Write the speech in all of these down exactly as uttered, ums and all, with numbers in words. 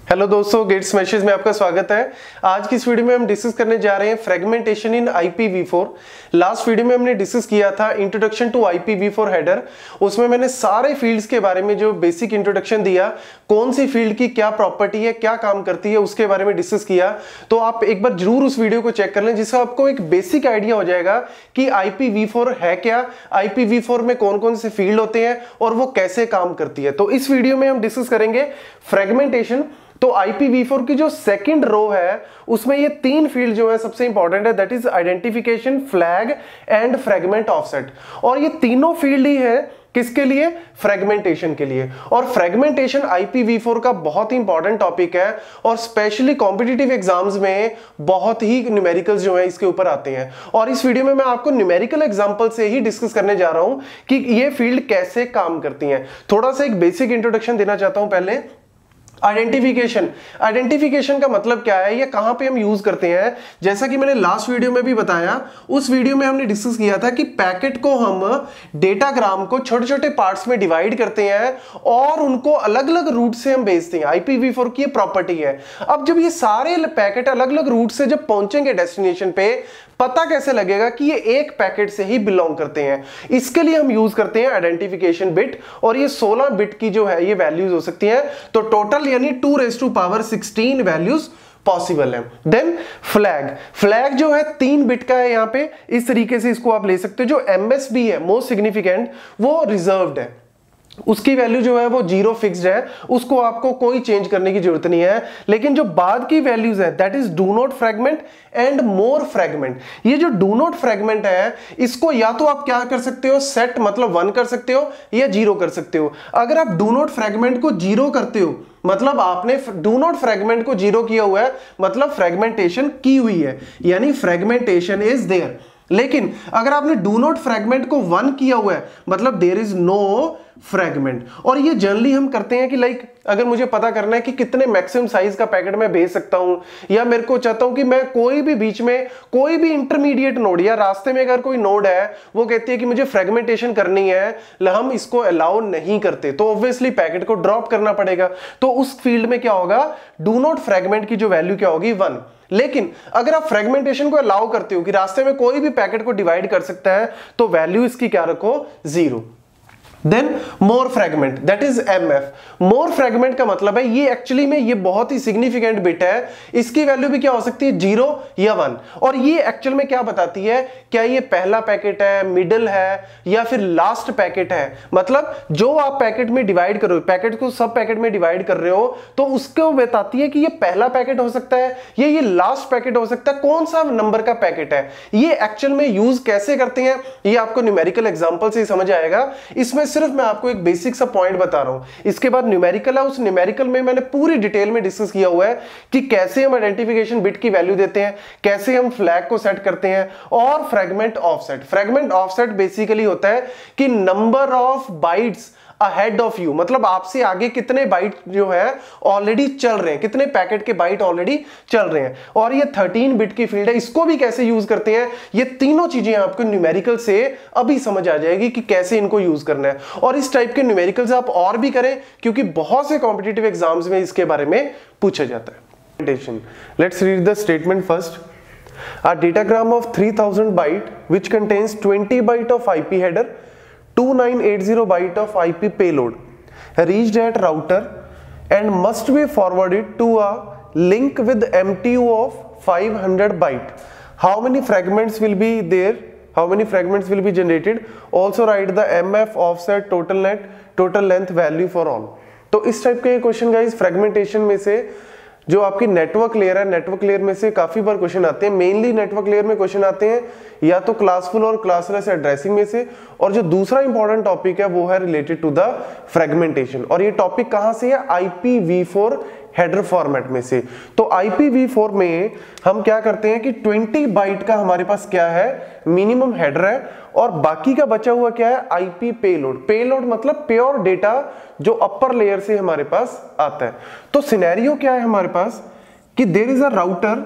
Hello दोस्तों, gate smashes में आपका स्वागत है। आज की इस वीडियो में हम डिस्कस करने जा रहे हैं fragmentation in I P V four. Last video में हमने डिस्कस किया था introduction to I P V four header. उसमें मैंने सारे फील्ड्स के बारे में जो बेसिक इंट्रोडक्शन दिया, कौन सी फील्ड की क्या प्रॉपर्टी है, क्या काम करती है, उसके बारे में डिस्कस किया। तो आप एक बार जरूर उस वीडियो को चेक कर लें, जिससे आपको एक बेसिक आइडिया हो जाएगा कि आई पी वी फोर है क्या, आई पी वी फोर में कौन कौन से फील्ड होते हैं और वो कैसे काम करती है। तो इस वीडियो में हम डिस्कस करेंगे फ्रेगमेंटेशन। तो आई पी वी फोर की जो सेकंड रो है उसमें ये तीन फील्ड जो है सबसे इंपॉर्टेंट है, that is identification, flag and fragment offset. और ये तीनों फील्ड ही है किसके लिए? फ्रेगमेंटेशन के लिए। और fragmentation I P V four का बहुत ही इंपॉर्टेंट टॉपिक है और स्पेशली कॉम्पिटिटिव एग्जाम्स में बहुत ही न्यूमेरिकल्स जो है इसके ऊपर आते हैं। और इस वीडियो में मैं आपको न्यूमेरिकल एग्जांपल से ही डिस्कस करने जा रहा हूं कि ये फील्ड कैसे काम करती हैं। थोड़ा सा एक बेसिक इंट्रोडक्शन देना चाहता हूं पहले। आइडेंटिफिकेशन आइडेंटिफिकेशन का मतलब क्या है, ये कहां पे हम यूज करते हैं? जैसा कि मैंने लास्ट वीडियो में भी बताया, उस वीडियो में हमने डिस्कस किया था कि पैकेट को हम डेटाग्राम को छोटे छोटे पार्ट्स में डिवाइड करते हैं और उनको अलग अलग रूट से हम भेजते हैं। आई पी वी फोर की ये प्रॉपर्टी है। अब जब ये सारे पैकेट अलग अलग रूट से जब पहुंचेंगे डेस्टिनेशन पे, पता कैसे लगेगा कि ये एक पैकेट से ही बिलोंग करते हैं? इसके लिए हम यूज करते हैं आइडेंटिफिकेशन बिट, और ये सोलह बिट की जो है ये वैल्यूज हो सकती हैं। तो टोटल यानी two raise to power sixteen values possible है। देन फ्लैग फ्लैग जो है तीन बिट का है। यहां पे इस तरीके से इसको आप ले सकते हो। जो एम एस बी है, मोस्ट सिग्निफिकेंट, वो रिजर्व्ड है, उसकी वैल्यू जो है वो जीरो फिक्स्ड है, उसको आपको कोई चेंज करने की जरूरत नहीं है। लेकिन जो बाद की वैल्यूज है, that is do not fragment and more fragment. ये जो डू नॉट फ्रेगमेंट है, इसको या तो आप क्या कर सकते हो, सेट मतलब वन कर सकते हो या जीरो कर सकते हो। अगर आप डू नॉट फ्रेगमेंट को जीरो करते हो, मतलब आपने डू नॉट फ्रेगमेंट को जीरो किया हुआ है, मतलब फ्रेगमेंटेशन की हुई है, यानी फ्रेगमेंटेशन इज देयर। लेकिन अगर आपने डू नॉट फ्रेगमेंट को वन किया हुआ है, मतलब देयर इज नो फ्रेगमेंट। और ये जनरली हम करते हैं कि लाइक अगर मुझे पता करना है कि कितने मैक्सिमम साइज का पैकेट मैं भेज सकता हूं, या मेरे को चाहता हूं कि मैं कोई भी बीच में कोई भी इंटरमीडिएट नोड या रास्ते में अगर कोई नोड है वो कहती है कि मुझे फ्रेगमेंटेशन करनी है, हम इसको अलाउ नहीं करते, तो ऑब्वियसली पैकेट को ड्रॉप करना पड़ेगा। तो उस फील्ड में क्या होगा, डू नॉट फ्रेगमेंट की जो वैल्यू क्या होगी, वन। लेकिन अगर आप फ्रेगमेंटेशन को अलाउ करते हो कि रास्ते में कोई भी पैकेट को डिवाइड कर सकता है, तो वैल्यू इसकी क्या रखो, zero. Then more fragment, that is M F. More fragment का मतलब है ये एक्चुअली में ये बहुत ही सिग्निफिकेंट बिट है, इसकी वैल्यू भी क्या हो सकती है, जीरो या वन। और ये एक्चुअल में क्या बताती है, क्या ये पहला पैकेट है, मिडिल है या फिर लास्ट पैकेट है। मतलब जो आप पैकेट में डिवाइड करो, पैकेट को सब पैकेट में डिवाइड कर रहे हो, तो उसको बताती है कि ये पहला पैकेट हो सकता है या ये लास्ट पैकेट हो सकता है, कौन सा नंबर का पैकेट है। ये एक्चुअल में यूज कैसे करते हैं, ये आपको न्यूमेरिकल एग्जांपल से ही समझ आएगा। इसमें सिर्फ मैं आपको एक बेसिक सा पॉइंट बता रहा हूं, इसके बाद न्यूमेरिकल है। उस न्यूमेरिकल में मैंने पूरी डिटेल में डिस्कस किया हुआ है कि कैसे हम आइडेंटिफिकेशन बिट की वैल्यू देते हैं, कैसे हम फ्लैग को सेट करते हैं, और fragment offset. Fragment offset basically होता है कि number of bytes ahead of you, मतलब आपसे आगे कितने बाइट जो है ऑलरेडी चल रहे हैं, कितने पैकेट के बाइट ऑलरेडी चल रहे हैं। और ये थर्टीन बिट की फील्ड है, इसको भी कैसे यूज करते हैं, ये तीनों चीजें आपको न्यूमेरिकल से अभी समझ आ जाएगी कि कैसे इनको यूज करना है। और इस टाइप के न्यूमेरिकल्स आप और भी करें, क्योंकि बहुत से कॉम्पिटिटिव एग्जाम्स में इसके बारे में पूछा जाता है। Let's read the statement first. A datagram of three thousand byte which contains twenty byte of I P header, two thousand nine hundred eighty byte of I P payload reached at router and must be forwarded to a link with M T U of five hundred byte. How many fragments will be there? How many fragments will be generated? Also write the M F offset total net total length value for all. तो इस type के question guys fragmentation में से जो आपकी network layer है, network layer में से काफी बार क्वेश्चन आते हैं। मेनली नेटवर्क लेयर में क्वेश्चन आते हैं या तो क्लासफुल और क्लासलेस एड्रेसिंग में से, और जो दूसरा इंपॉर्टेंट टॉपिक है वो है रिलेटेड टू द फ्रेगमेंटेशन। और ये टॉपिक कहां से है, I P V four header format में से। तो आई पी वी फोर में हम क्या करते हैं कि ट्वेंटी बाइट का हमारे पास क्या है, मिनिमम हेडर है, और बाकी का बचा हुआ क्या है, आईपी पेलोड। पेलोड मतलब प्योर डेटा जो अपर लेयर से हमारे पास आता है। तो सिनेरियो क्या है हमारे पास कि देयर इज अ राउटर,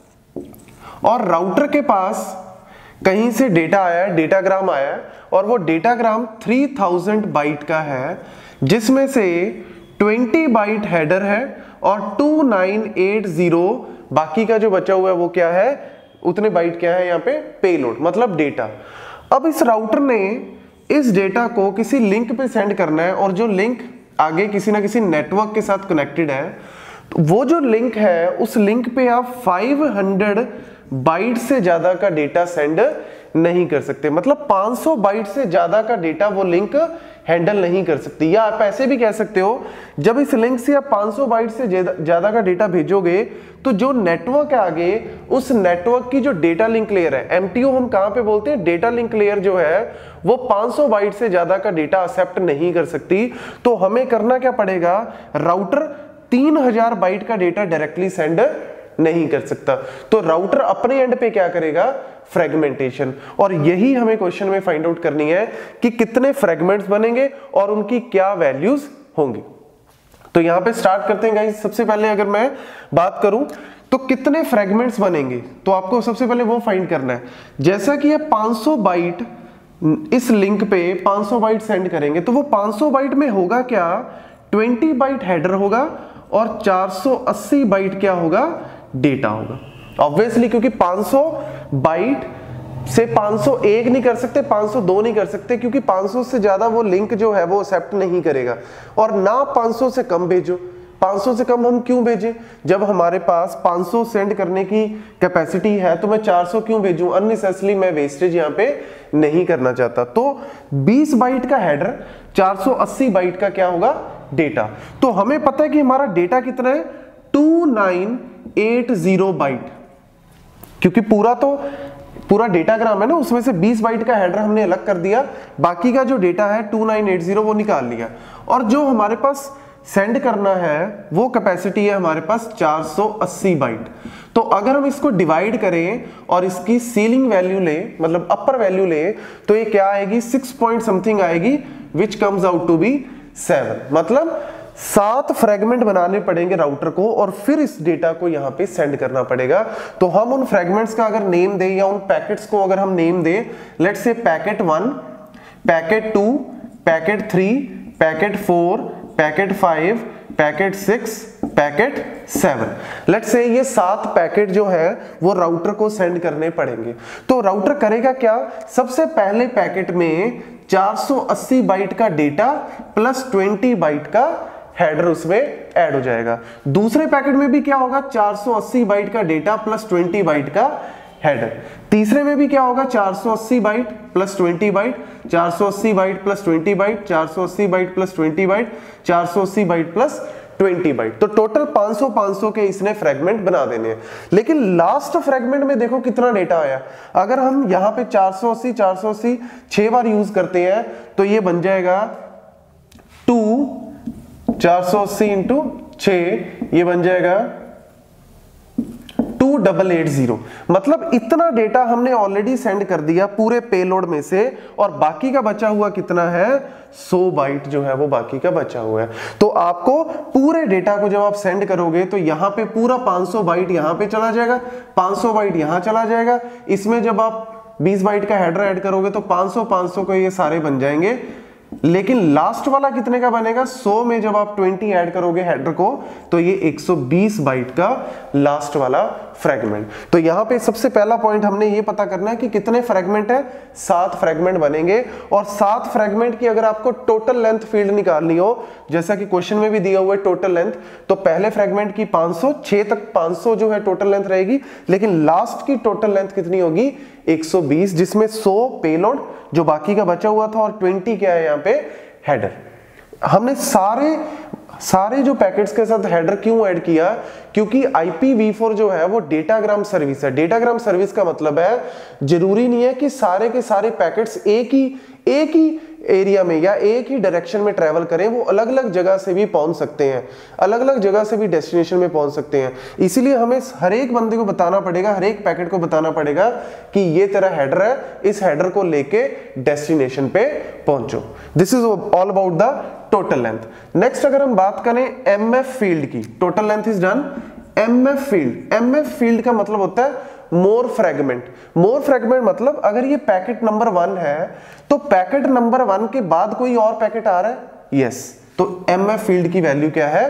और राउटर के पास कहीं से डेटा आया है, डेटाग्राम आया है, और वो डेटाग्राम थ्री थाउजेंड बाइट का है, जिसमें से ट्वेंटी बाइट हेडर है और टू नाइन एट जीरो बाकी का जो बचा हुआ है वो क्या है, उतने बाइट क्या है यहाँ पे, पेलोड मतलब डेटा। अब इस राउटर ने इस डेटा को किसी लिंक पे सेंड करना है और जो लिंक आगे किसी ना किसी नेटवर्क के साथ कनेक्टेड है, तो वो जो लिंक है उस लिंक पे आप फाइव हंड्रेड बाइट से ज्यादा का डेटा सेंड नहीं कर सकते, मतलब पाँच सौ बाइट से ज्यादा का डेटा वो लिंक हैंडल नहीं कर सकती। या आप ऐसे भी कह सकते हो, जब इस लिंक से आप पाँच सौ बाइट से ज्यादा का डेटा भेजोगे तो जो नेटवर्क है आगे, उस नेटवर्क की जो डेटा लिंक लेयर है, एमटीओ हम कहां पे बोलते हैं, डेटा लिंक लेयर जो है वो पाँच सौ बाइट से ज्यादा का डेटा एक्सेप्ट नहीं कर सकती। तो हमें करना क्या पड़ेगा, राउटर तीन हज़ार बाइट का डेटा डायरेक्टली सेंड नहीं कर सकता। तो राउटर अपने एंड पे क्या करेगा, फ्रेगमेंटेशन। और यही हमें क्वेश्चन में फाइंड आउट करनी है कि कितने फ्रेगमेंट्स बनेंगे और उनकी क्या वैल्यूज होंगी। तो यहां पे स्टार्ट करते हैं गाइस। सबसे पहले अगर मैं बात करूं तो कितने फ्रेगमेंट्स बनेंगे, तो आपको सबसे पहले वो फाइंड करना है। जैसा कि ये पाँच सौ बाइट इस लिंक पे पाँच सौ बाइट सेंड करेंगे, तो वो पाँच सौ बाइट में होगा क्या, बीस बाइट हेडर होगा और चार सौ अस्सी बाइट क्या होगा, डेटा होगा। ऑब्वियसली क्योंकि पाँच सौ बाइट से पाँच सौ एक नहीं कर सकते, पाँच सौ दो नहीं कर सकते, क्योंकि पाँच सौ से ज्यादा वो लिंक जो है वो एक्सेप्ट नहीं करेगा। और ना पाँच सौ से कम भेजो, पाँच सौ से कम हम क्यों भेजें, जब हमारे पास पाँच सौ सेंड करने की कैपेसिटी है तो मैं चार सौ क्यों भेजूं, अननेसेसरी मैं वेस्टेज यहाँ पे नहीं करना चाहता। तो बीस बाइट का हेडर, चार सौ अस्सी बाइट का क्या होगा, डेटा। तो हमें पता है कि हमारा डेटा कितना है, two nine eight zero byte, क्योंकि पूरा तो पूरा डेटाग्राम है ना, उसमें से बीस बाइट का हेडर हमने अलग कर दिया, बाकी का जो डेटा है टू नाइन एट जीरो वो निकाल लिया। और जो हमारे पास सेंड करना है वो कैपेसिटी है हमारे पास चार सौ अस्सी बाइट। तो अगर हम इसको डिवाइड करें और इसकी सीलिंग वैल्यू ले, मतलब अपर वैल्यू ले, तो ये क्या आएगी, सिक्स पॉइंट समथिंग आएगी, which comes out to be seven. मतलब सात फ्रेगमेंट बनाने पड़ेंगे राउटर को और फिर इस डेटा को यहां पे सेंड करना पड़ेगा। तो हम उन फ्रेगमेंट्स का अगर नेम दें या उन पैकेट्स को अगर हम नेम दें, let's say packet one, packet two, packet three, packet four, packet five, packet six, packet seven, let's say ये सात पैकेट जो है वो राउटर को सेंड करने पड़ेंगे। तो राउटर करेगा क्या, सबसे पहले पैकेट में चार सौ अस्सी बाइट का डेटा प्लस बीस बाइट का हेडर उसमें ऐड हो जाएगा। दूसरे पैकेट में भी क्या होगा, चार सौ अस्सी बाइट का डेटा प्लस बीस बाइट का हेडर। तीसरे में भी क्या होगा, चार सौ अस्सी बाइट प्लस बीस बाइट, चार सौ अस्सी बाइट प्लस बीस बाइट, चार सौ अस्सी बाइट प्लस बीस बाइट, चार सौ अस्सी बाइट प्लस बीस बाइट। तो टोटल पाँच सौ पाँच सौ के इसने फ्रेगमेंट बना देने हैं। लेकिन लास्ट फ्रेगमेंट में देखो कितना डेटा आया। अगर हम यहाँ पे चार सौ अस्सी चार सौ अस्सी छह बार यूज करते हैं तो ये बन जाएगा टू चार सौ अस्सी इंटू छह, ये बन जाएगा टू डबल एट जीरो। मतलब इतना डेटा हमने ऑलरेडी सेंड कर दिया पूरे पेलोड में से, और बाकी का बचा हुआ कितना है, सौ बाइट जो है वो बाकी का बचा हुआ है। तो आपको पूरे डेटा को जब आप सेंड करोगे तो यहां पे पूरा पाँच सौ बाइट यहां पे चला जाएगा, पाँच सौ बाइट यहां चला जाएगा। इसमें जब आप बीस बाइट का हेडर ऐड करोगे तो पाँच सौ पाँच सौ को ये सारे बन जाएंगे। लेकिन लास्ट वाला कितने का बनेगा, सौ में जब आप बीस ऐड करोगे हेडर को तो ये एक सौ बीस बाइट का लास्ट वाला फ्रेगमेंट। तो यहां पे सबसे पहला पॉइंट हमने ये पता करना है कि कितने फ्रेगमेंट है, सात फ्रेगमेंट बनेंगे। और सात फ्रेगमेंट की अगर आपको टोटल लेंथ फील्ड निकालनी हो, जैसा कि क्वेश्चन में भी दिया हुआ है टोटल लेंथ, तो पहले फ्रेगमेंट की पाँच सौ, छह तक पाँच सौ जो है टोटल लेंथ रहेगी, लेकिन लास्ट की टोटल लेंथ कितनी होगी, एक सौ बीस, जिसमें सौ पेलोड जो बाकी का बचा हुआ था और बीस क्या है यहाँ पे, हेडर। हमने सारे सारे जो पैकेट्स के साथ हेडर क्यों ऐड किया, क्योंकि आई पी वी फोर जो है वो डेटाग्राम सर्विस है। डेटाग्राम सर्विस का मतलब है जरूरी नहीं है कि सारे के सारे पैकेट्स एक ही एक ही एरिया में या एक ही डायरेक्शन में ट्रेवल करें, वो अलग अलग जगह से भी पहुंच सकते हैं, अलग अलग जगह से भी डेस्टिनेशन में पहुंच सकते हैं। इसीलिए हमें हर एक बंदे को बताना पड़ेगा, हर एक पैकेट को बताना पड़ेगा कि ये तेरा हेडर है, इस हेडर को लेके डेस्टिनेशन पे पहुंचो। This is all about the total length. Next अगर हम बात करें एम एफ फील्ड की, total length is done. M F field, M F field का मतलब होता है मोर फ्रेगमेंट। मोर फ्रेगमेंट मतलब अगर ये पैकेट नंबर वन है तो पैकेट नंबर वन के बाद कोई और पैकेट आ रहा है, यस, तो एम एफ फील्ड की वैल्यू क्या है,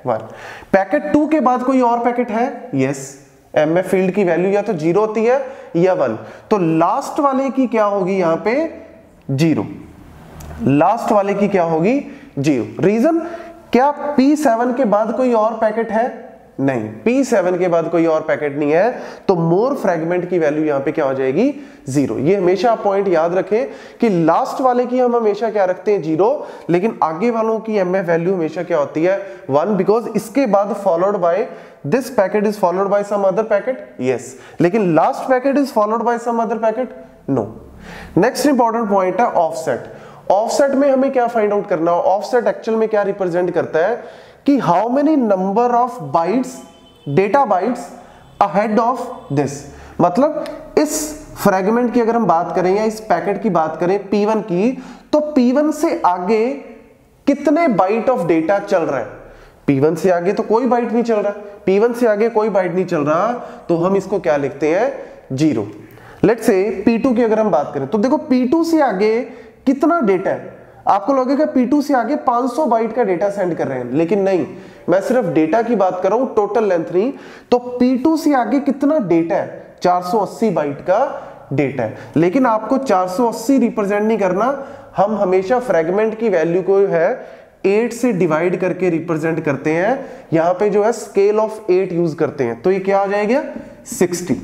वन। पैकेट टू के बाद कोई और पैकेट है? यस। एम में फील्ड की वैल्यू या तो जीरो होती है या वन, तो लास्ट वाले की क्या होगी यहां पे? जीरो। लास्ट वाले की क्या होगी? जीरो। रीजन क्या पी सेवन के बाद कोई और पैकेट है? नहीं, पी सेवन के बाद कोई और पैकेट नहीं है, तो मोर फ्रेगमेंट की वैल्यू यहां पे क्या हो जाएगी? जीरो। ये हमेशा आप पॉइंट याद रखें कि लास्ट वाले की हम हमेशा क्या रखते हैं? जीरो, लेकिन आगे वालों की एम एफ वैल्यू हमेशा क्या होती है? वन, बिकॉज इसके बाद followed by this packet is followed by some other packet. Yes, लेकिन last packet is followed by some other packet? No. Next important point है ऑफसेट। ऑफसेट में हमें क्या फाइंड आउट करना है? ऑफसेट एक्चुअल में क्या रिप्रेजेंट करता है कि how many number of bytes, data bytes ahead of this. मतलब इस फ्रेगमेंट की अगर हम बात करें या इस पैकेट की बात करें पी वन की, तो पी वन से आगे कितने बाइट ऑफ डेटा चल रहा है? पी वन से आगे तो कोई बाइट नहीं चल रहा, पी वन से आगे कोई बाइट नहीं चल रहा, तो हम इसको क्या लिखते हैं? Zero. Let's say P two की अगर हम बात करें, तो देखो पी टू से आगे कितना डेटा है? आपको लगेगा पी टू से आगे पाँच सौ बाइट का डेटा सेंड कर रहे हैं, लेकिन नहीं, मैं सिर्फ डेटा की बात कर रहा हूं, टोटल लेंथ नहीं। तो पी टू से आगे कितना डेटा है? चार सौ अस्सी बाइट का डेटा है, लेकिन आपको चार सौ अस्सी रिप्रेजेंट नहीं करना, हम हमेशा फ्रेगमेंट की वैल्यू को है एट से डिवाइड करके रिप्रेजेंट करते हैं। यहां पे जो है स्केल ऑफ एट यूज करते हैं, तो ये क्या आ जाएगा? सिक्सटी।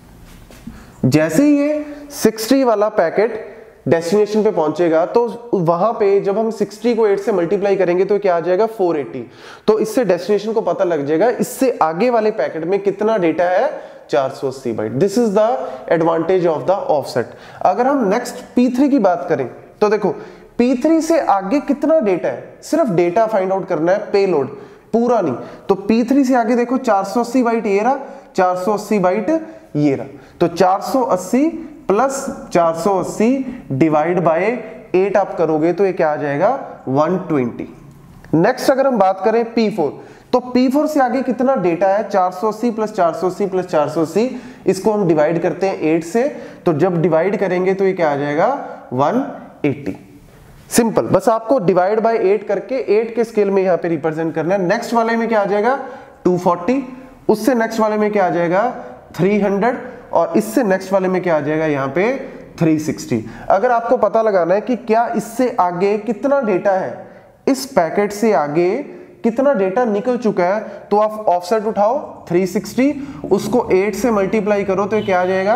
जैसे ही ये सिक्सटी वाला पैकेट डेस्टिनेशन पे पहुंचेगा, तो वहां पे जब हम साठ को एट से मल्टीप्लाई करेंगे तो क्या आ जाएगा? Four eighty. तो इससे डेस्टिनेशन को पता लग जाएगा इससे आगे वाले पैकेट में कितना डेटा है? चार सौ अस्सी byte. This is the advantage of the offset. अगर हम नेक्स्ट पी थ्री की बात करें, तो देखो पी थ्री से आगे कितना डेटा है? सिर्फ डेटा फाइंड आउट करना है, पेलोड पूरा नहीं। तो पी थ्री से आगे देखो चार सौ अस्सी बाइट ये रहा, चार सौ अस्सी बाइट ये रहा, तो चार सौ अस्सी प्लस चार सौ अस्सी डिवाइड बाय एट आप करोगे तो ये क्या आ जाएगा? One twenty. नेक्स्ट अगर हम बात करें पी फोर, तो पी फोर से आगे कितना डेटा है? चार सौ अस्सी प्लस चार सौ अस्सी प्लस चार सौ अस्सी, इसको हम डिवाइड करते हैं एट से, तो जब डिवाइड करेंगे तो ये क्या आ जाएगा? One eighty. सिंपल, बस आपको डिवाइड बाय एट करके एट के स्केल में यहां पे रिप्रेजेंट करना है। नेक्स्ट वाले में क्या आ जाएगा? To forty. उससे नेक्स्ट वाले में क्या आ जाएगा? Three hundred. और इससे नेक्स्ट वाले में क्या आ जाएगा? यहाँ पे थ्री सिक्सटी। अगर आपको पता लगाना है कि क्या इससे आगे कितना डेटा है, इस पैकेट से आगे कितना डेटा निकल चुका है, तो आप ऑफसेट उठाओ थ्री सिक्सटी, उसको एट से मल्टीप्लाई करो तो क्या आ जाएगा?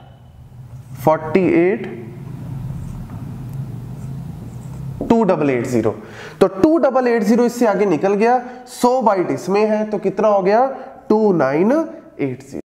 Forty eight two double eight zero. तो टू डबल एट जीरो इससे आगे निकल गया, सौ बाइट इसमें है, तो कितना हो गया? Two nine eight zero.